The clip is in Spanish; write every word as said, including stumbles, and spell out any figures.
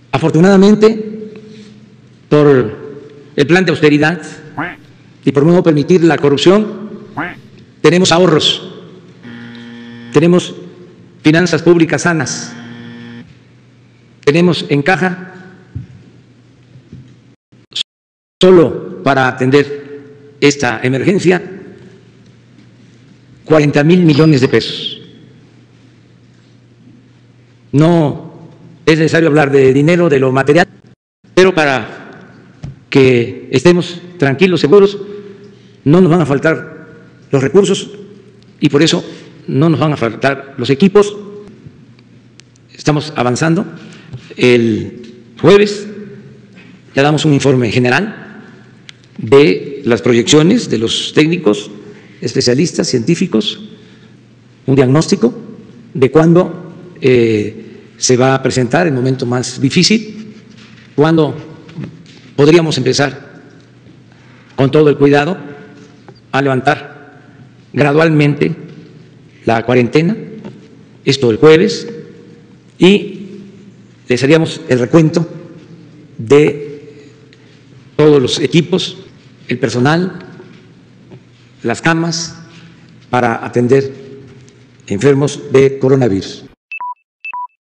Afortunadamente, por el plan de austeridad y por no permitir la corrupción, tenemos ahorros, tenemos finanzas públicas sanas, tenemos en caja solo para atender esta emergencia cuarenta mil millones de pesos. No es necesario hablar de dinero, de lo material, pero para que estemos tranquilos, seguros, no nos van a faltar los recursos y por eso no nos van a faltar los equipos. Estamos avanzando. El jueves ya damos un informe general de las proyecciones de los técnicos, especialistas, científicos, un diagnóstico de cuándo eh, se va a presentar el momento más difícil, cuándo podríamos empezar con todo el cuidado a levantar gradualmente la cuarentena, esto el jueves, y les haríamos el recuento de todos los equipos, el personal, las camas para atender enfermos de coronavirus.